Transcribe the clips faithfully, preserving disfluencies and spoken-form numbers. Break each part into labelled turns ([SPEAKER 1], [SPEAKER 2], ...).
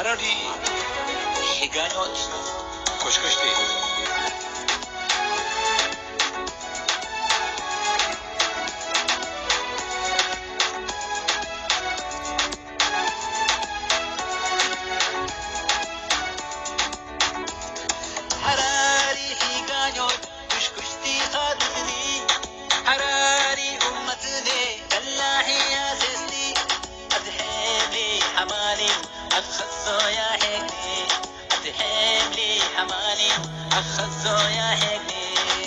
[SPEAKER 1] حراری حکایات کشکشتی
[SPEAKER 2] حراری حکایات کشکشتی خادمی حراری امتني كلاحي يا سيستي أدحيم لي حمالي أخذو يا حكني أدحيم لي حمالي أخذو يا حكني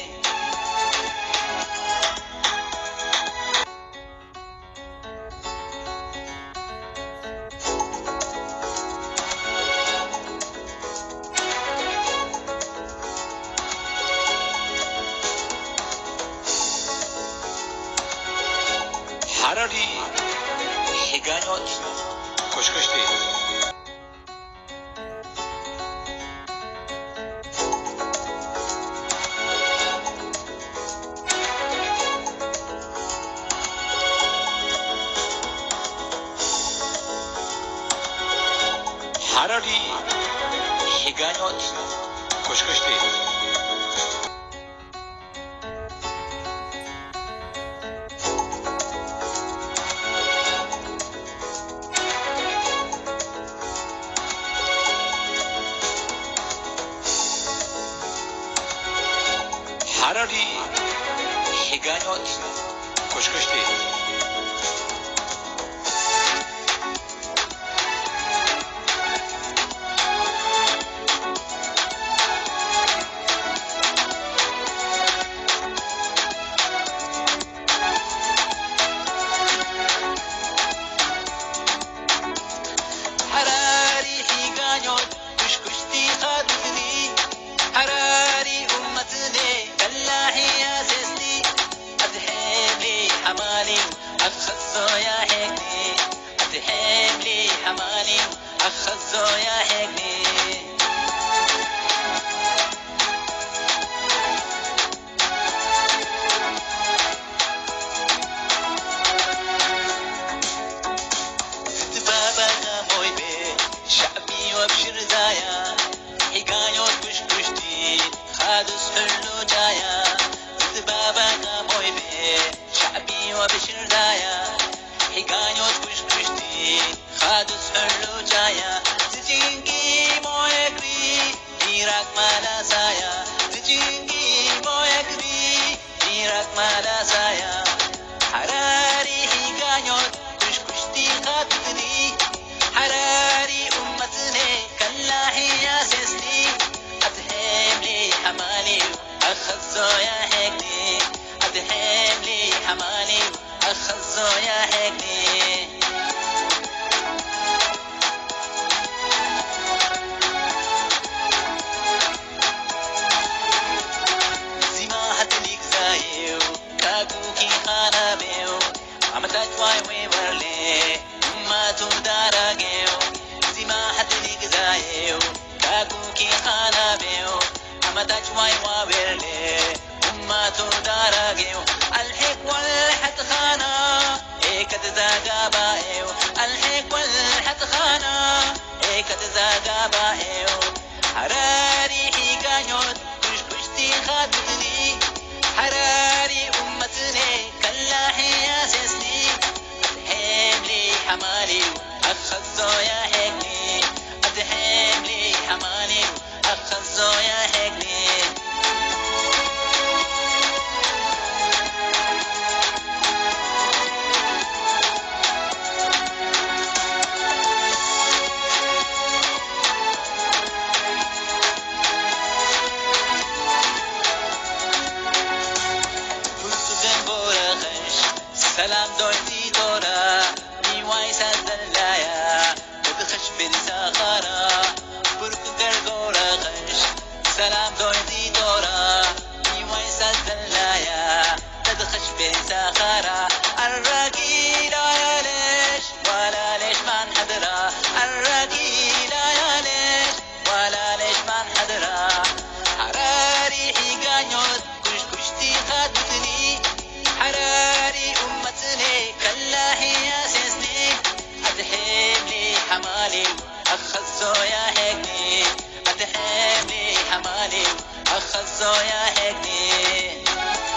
[SPEAKER 1] حراری حکایات کشکشتی حراری حکایات کشکشتی حراری حکایات کشکشتی
[SPEAKER 2] حراري حكايات كشكشتي خادمني حراري أمتني كلاحي يا سيستي أدحيم لي حمالي أخذو يا حكني أدحيم لي حمالي أخذو يا حكني وابشر دايا حكايات كشكشتي خادس حلو جايا بابانا موي بي شعبي وابشر دايا حكايات كشكشتي خادس حلو جايا تجينكي مويكري ديرك مالا سايا تجينكي مويكري ديرك مالا سايا حراري حكايات كشكشتي خادتني حراري أمتني كلاحي يا سيستي أدحيم لي حمالي أخذو يا حكني أدحيم لي حمالي أخذو يا حكني زماحة ليك زايو كاكوكي خانا بيو عمتك واي ويورلي ما تدارجيو زماحة ليك زايو كاكوكي خانا بيو عمتك واي ويورلي ما تدارجيو الحق والحد خانا هيك تزاقا بايو الحق والحد خانا هيك تزاقا بايو حراري حكايات كشكشتي خادتني حراري أمتني كلاحي يا سيسني أدحيم لي حمالي أخذو يا حكني أدحيم لي حمالي أخذو يا حكني سلام دورتي دورا ميواي سازلايا بدخش بالساخرة برك قرقورا خش سلام دورتي دورا ميواي سازلايا بدخش بالساخرة الراقي لا يليش ولا ليش ما انحدرا الراقي لا يليش ولا ليش ما انحدرا حراري حكايات كشكشتي خادتني حراري أمتني كلاحي يا سيسني أدحيم لي حمالي أخذوا يا هيكني أتحملي حمالي أخذوا يا هيكني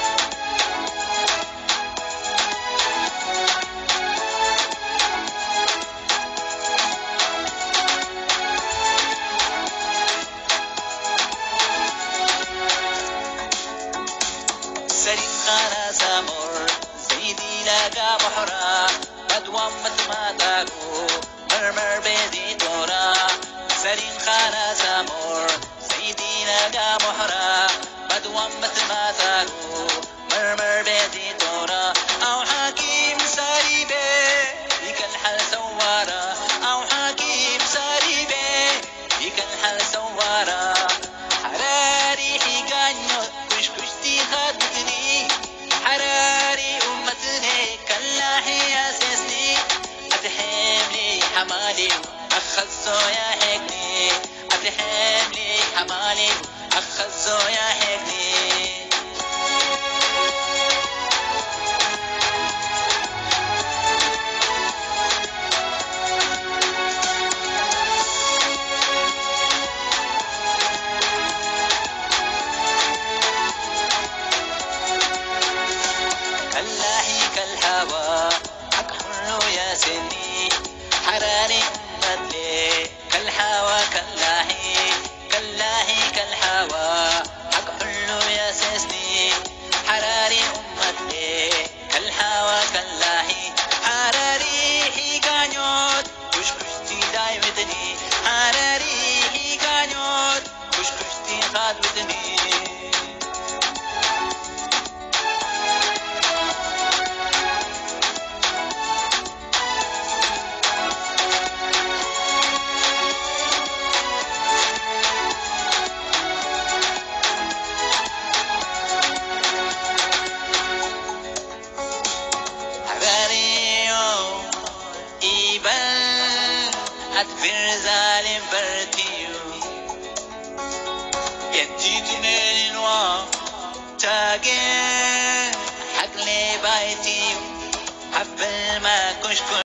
[SPEAKER 2] سرين خانا سامور زيدي لقى بحرا أدوام مثل ما تاكو مرمر بيدي تورا سرين خانا سامور زيدي لقى بحرا أدوام مثل ما تاكو مرمر بيدي تورا أو حكيم ساريبي بيك الحل سوارا أو حكيم ساريبي بيك الحل سوارا حراري حقانيو كش كشتي خدتني حراري أمتني كالله أسسني أتحملي حمالي أخذوا يا هيكني أتحملي حمالي أخذوا يا هيكني كالله كالهوى حق حلو يا سني حراري أمتلي كالهوى كالله كالله كالهوى حق حلو يا سني حراري أمتلي كالهوى كالله حراري حيقانيوت كش كشتي داي ودني حراري حيقانيوت كش كشتي خاد ودني أدفر ظالم برتيو يديت من الوا تاجين حق لي بايتيو حب ما كشكو